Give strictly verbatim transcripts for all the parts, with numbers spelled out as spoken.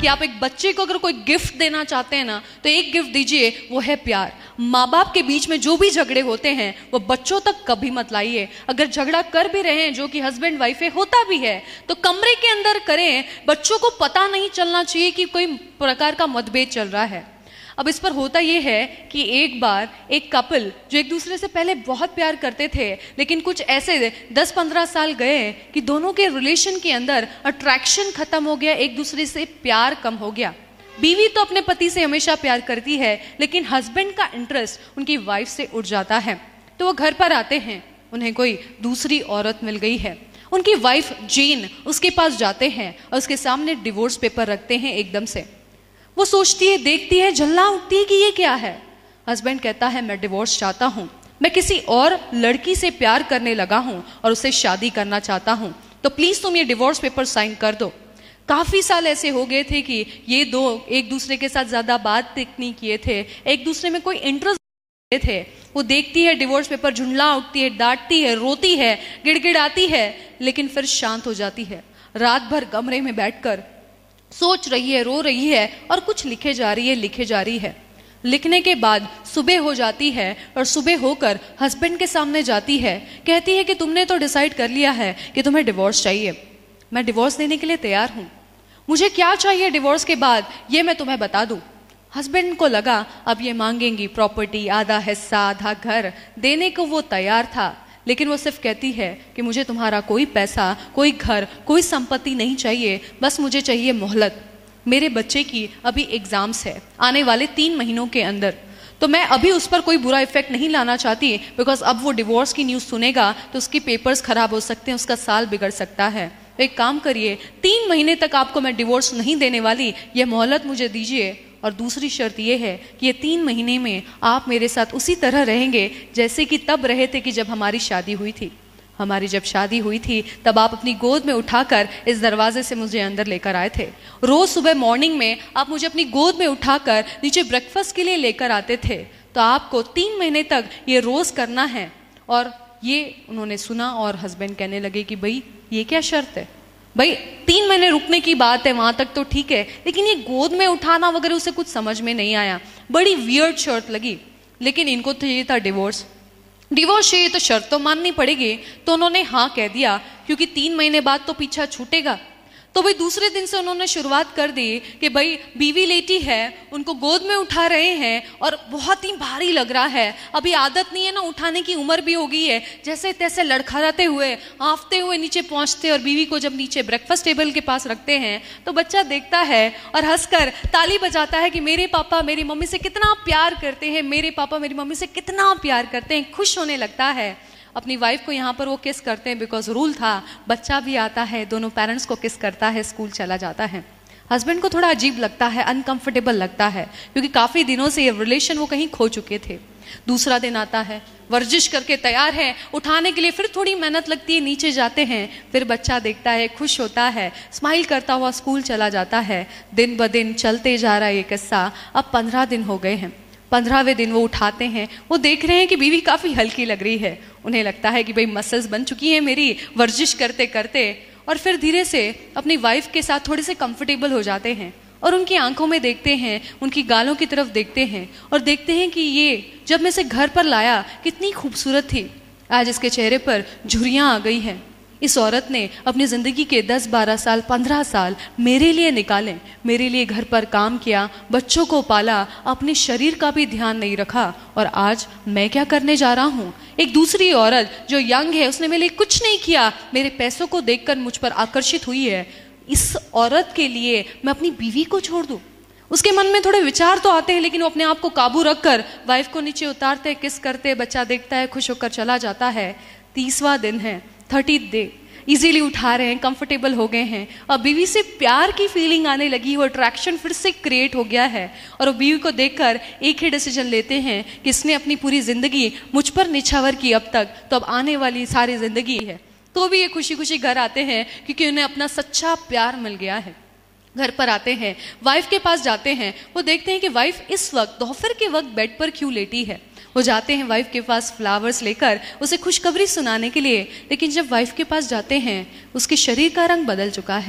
कि आप एक बच्चे को अगर कोई गिफ्ट देना चाहते हैं ना, तो एक गिफ्ट दीजिए, वो है प्यार। माँ बाप के बीच में जो भी झगड़े होते हैं वो बच्चों तक कभी मत लाइए। अगर झगड़ा कर भी रहे हैं, जो कि हस्बैंड वाइफ है, होता भी है, तो कमरे के अंदर करें। बच्चों को पता नहीं चलना चाहिए कि कोई प्रकार का मतभेद चल रहा है। अब इस पर होता यह है कि एक बार एक कपल जो एक दूसरे से पहले बहुत प्यार करते थे, लेकिन कुछ ऐसे दस पंद्रह साल गए कि दोनों के रिलेशन के अंदर अट्रैक्शन खत्म हो गया, एक दूसरे से प्यार कम हो गया। बीवी तो अपने पति से हमेशा प्यार करती है, लेकिन हस्बैंड का इंटरेस्ट उनकी वाइफ से उठ जाता है। तो वो घर पर आते हैं, उन्हें कोई दूसरी औरत मिल गई है। उनकी वाइफ जेन उसके पास जाते हैं और उसके सामने डिवोर्स पेपर रखते हैं। एकदम से वो सोचती है, देखती है, जलना उठती है कि ये क्या है। हस्बैंड कहता है, मैं डिवोर्स चाहता हूँ, मैं किसी और लड़की से प्यार करने लगा हूँ और उससे शादी करना चाहता हूँ, तो प्लीज तुम ये डिवोर्स पेपर साइन कर दो। काफी साल ऐसे हो गए थे कि ये दो एक दूसरे के साथ ज्यादा बात तक नहीं किए थे, एक दूसरे में कोई इंटरेस्ट थे। वो देखती है डिवोर्स पेपर, झुंडला उठती है, डांटती है, रोती है, गिड़गिड़ाती है, लेकिन फिर शांत हो जाती है। रात भर कमरे में बैठकर सोच रही है, रो रही है और कुछ लिखे जा रही है लिखे जा रही है। लिखने के बाद सुबह हो जाती है और सुबह होकर हस्बैंड के सामने जाती है, कहती है कि तुमने तो डिसाइड कर लिया है कि तुम्हें डिवोर्स चाहिए। मैं डिवोर्स देने के लिए तैयार हूँ, मुझे क्या चाहिए डिवोर्स के बाद ये मैं तुम्हें बता दूँ। हस्बैंड को लगा अब ये मांगेंगी प्रॉपर्टी, आधा हिस्सा, आधा घर, देने को वो तैयार था, लेकिन वो सिर्फ कहती है कि मुझे तुम्हारा कोई पैसा, कोई घर, कोई संपत्ति नहीं चाहिए, बस मुझे चाहिए मोहलत। मेरे बच्चे की अभी एग्जाम्स है आने वाले तीन महीनों के अंदर, तो मैं अभी उस पर कोई बुरा इफेक्ट नहीं लाना चाहती, बिकॉज अब वो डिवोर्स की न्यूज़ सुनेगा तो उसकी पेपर्स खराब हो सकते हैं, उसका साल बिगड़ सकता है। तो एक काम करिए, तीन महीने तक आपको मैं डिवोर्स नहीं देने वाली, यह मोहलत मुझे दीजिए, और दूसरी शर्त यह है कि ये तीन महीने में आप मेरे साथ उसी तरह रहेंगे जैसे कि तब रहे थे कि जब हमारी शादी हुई थी। हमारी जब शादी हुई थी तब आप अपनी गोद में उठाकर इस दरवाजे से मुझे अंदर लेकर आए थे। रोज सुबह मॉर्निंग में आप मुझे अपनी गोद में उठाकर नीचे ब्रेकफास्ट के लिए लेकर आते थे। तो आपको तीन महीने तक ये रोज करना है। और ये उन्होंने सुना और हस्बैंड कहने लगे कि भाई ये क्या शर्त है, भाई तीन महीने रुकने की बात है, वहां तक तो ठीक है, लेकिन ये गोद में उठाना वगैरह उसे कुछ समझ में नहीं आया, बड़ी वियर्ड शर्त लगी। लेकिन इनको तो ये था डिवोर्स, डिवोर्स चाहिए तो शर्त तो माननी पड़ेगी। तो उन्होंने हाँ कह दिया, क्योंकि तीन महीने बाद तो पीछा छूटेगा। तो भाई दूसरे दिन से उन्होंने शुरुआत कर दी कि भाई बीवी लेटी है, उनको गोद में उठा रहे हैं और बहुत ही भारी लग रहा है, अभी आदत नहीं है ना, उठाने की उम्र भी हो गई है, जैसे तैसे लड़खड़ाते हुए हाँफते हुए नीचे पहुंचते और बीवी को जब नीचे ब्रेकफास्ट टेबल के पास रखते हैं तो बच्चा देखता है और हंसकर ताली बजाता है कि मेरे पापा मेरी मम्मी से कितना प्यार करते हैं, मेरे पापा मेरी मम्मी से कितना प्यार करते हैं, खुश होने लगता है। अपनी वाइफ को यहाँ पर वो किस करते हैं, बिकॉज रूल था, बच्चा भी आता है, दोनों पेरेंट्स को किस करता है, स्कूल चला जाता है। हस्बैंड को थोड़ा अजीब लगता है, अनकंफर्टेबल लगता है, क्योंकि काफ़ी दिनों से ये रिलेशन वो कहीं खो चुके थे। दूसरा दिन आता है, वर्जिश करके तैयार है, उठाने के लिए फिर थोड़ी मेहनत लगती है, नीचे जाते हैं, फिर बच्चा देखता है, खुश होता है, स्माइल करता हुआ स्कूल चला जाता है। दिन ब दिन चलते जा रहा है ये किस्सा। अब पंद्रह दिन हो गए हैं। पंद्रहवें दिन वो उठाते हैं, वो देख रहे हैं कि बीवी काफ़ी हल्की लग रही है। उन्हें लगता है कि भाई मसल्स बन चुकी है मेरी वर्जिश करते करते, और फिर धीरे से अपनी वाइफ के साथ थोड़े से कंफर्टेबल हो जाते हैं और उनकी आंखों में देखते हैं, उनकी गालों की तरफ देखते हैं और देखते हैं कि ये जब मैं इसे घर पर लाया कितनी खूबसूरत थी, आज इसके चेहरे पर झुर्रियाँ आ गई हैं। इस औरत ने अपनी ज़िंदगी के दस बारह साल पंद्रह साल मेरे लिए निकाले, मेरे लिए घर पर काम किया, बच्चों को पाला, अपने शरीर का भी ध्यान नहीं रखा, और आज मैं क्या करने जा रहा हूँ। एक दूसरी औरत जो यंग है, उसने मेरे लिए कुछ नहीं किया, मेरे पैसों को देखकर मुझ पर आकर्षित हुई है, इस औरत के लिए मैं अपनी बीवी को छोड़ दूँ। उसके मन में थोड़े विचार तो आते हैं, लेकिन वो अपने आप को काबू रखकर वाइफ को नीचे उतारते, किस करते, बच्चा देखता है, खुश होकर चला जाता है। तीसवां दिन है, थर्टीथ डे, इजीली उठा रहे हैं, कंफर्टेबल हो गए हैं, और बीवी से प्यार की फीलिंग आने लगी, वो अट्रैक्शन फिर से क्रिएट हो गया है। और वो बीवी को देखकर एक ही डिसीजन लेते हैं कि इसने अपनी पूरी जिंदगी मुझ पर निछावर की अब तक, तो अब आने वाली सारी जिंदगी है। तो भी ये खुशी खुशी घर आते हैं क्योंकि उन्हें अपना सच्चा प्यार मिल गया है। घर पर आते हैं, वाइफ के पास जाते हैं, वो देखते हैं कि वाइफ इस वक्त दोपहर के वक्त बेड पर क्यों लेटी है। वो जाते हैं वाइफ के पास फ्लावर्स लेकर उसे खुशखबरी सुनाने के लिए, लेकिन जब वाइफ के पास जाते हैं उसके शरीर का रंग बदल चुका है।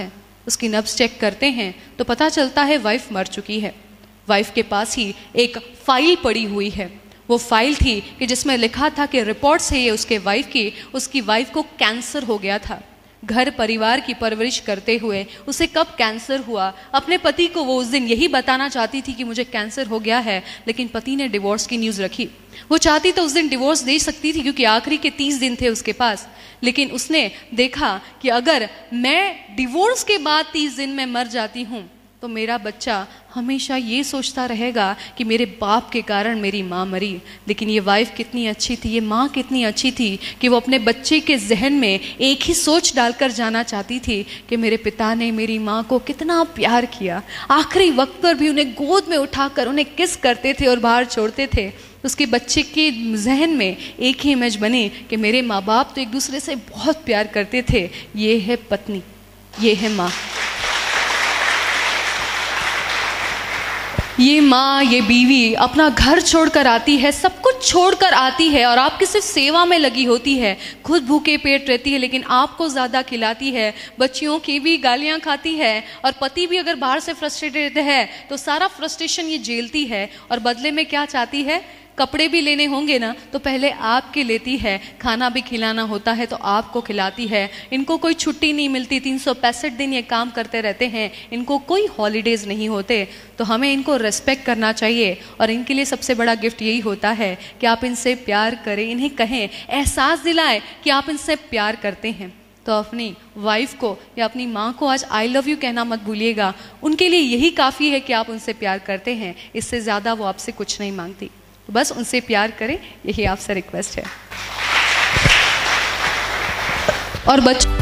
उसकी नब्ज चेक करते हैं तो पता चलता है वाइफ मर चुकी है। वाइफ के पास ही एक फाइल पड़ी हुई है। वो फाइल थी कि जिसमें लिखा था कि रिपोर्ट है ये उसके वाइफ की, उसकी वाइफ को कैंसर हो गया था। घर परिवार की परवरिश करते हुए उसे कब कैंसर हुआ, अपने पति को वो उस दिन यही बताना चाहती थी कि मुझे कैंसर हो गया है, लेकिन पति ने डिवोर्स की न्यूज़ रखी। वो चाहती तो उस दिन डिवोर्स दे सकती थी क्योंकि आखिरी के तीस दिन थे उसके पास, लेकिन उसने देखा कि अगर मैं डिवोर्स के बाद तीस दिन में मर जाती हूँ तो मेरा बच्चा हमेशा ये सोचता रहेगा कि मेरे बाप के कारण मेरी माँ मरी। लेकिन ये वाइफ कितनी अच्छी थी, ये माँ कितनी अच्छी थी कि वो अपने बच्चे के जहन में एक ही सोच डालकर जाना चाहती थी कि मेरे पिता ने मेरी माँ को कितना प्यार किया। आखिरी वक्त पर भी उन्हें गोद में उठाकर उन्हें किस करते थे और बाहर छोड़ते थे। उसके बच्चे के जहन में एक ही इमेज बनी कि मेरे माँ बाप तो एक दूसरे से बहुत प्यार करते थे। ये है पत्नी, ये है माँ। ये माँ, ये बीवी अपना घर छोड़कर आती है, सब कुछ छोड़कर आती है और आपकी सिर्फ सेवा में लगी होती है। खुद भूखे पेट रहती है लेकिन आपको ज़्यादा खिलाती है, बच्चियों की भी गालियाँ खाती है और पति भी अगर बाहर से फ्रस्ट्रेटेड है तो सारा फ्रस्ट्रेशन ये झेलती है और बदले में क्या चाहती है, कपड़े भी लेने होंगे ना तो पहले आपके लेती है, खाना भी खिलाना होता है तो आपको खिलाती है। इनको कोई छुट्टी नहीं मिलती, तीन सौ पैंसठ दिन ये काम करते रहते हैं, इनको कोई हॉलीडेज नहीं होते। तो हमें इनको रेस्पेक्ट करना चाहिए और इनके लिए सबसे बड़ा गिफ्ट यही होता है कि आप इनसे प्यार करें, इन्हें कहें, एहसास दिलाएं कि आप इनसे प्यार करते हैं। तो अपनी वाइफ को या अपनी माँ को आज आई लव यू कहना मत भूलिएगा। उनके लिए यही काफ़ी है कि आप उनसे प्यार करते हैं, इससे ज़्यादा वो आपसे कुछ नहीं मांगती। तो बस उनसे प्यार करें, यही आपसे रिक्वेस्ट है। और बच्चों